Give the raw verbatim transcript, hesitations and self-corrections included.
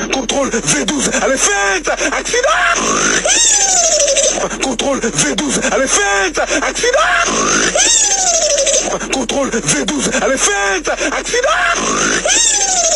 Contrôle V douze, elle est faite. Accident. Contrôle V douze, elle est faite. Accident. Contrôle V douze, elle est faite. Accident.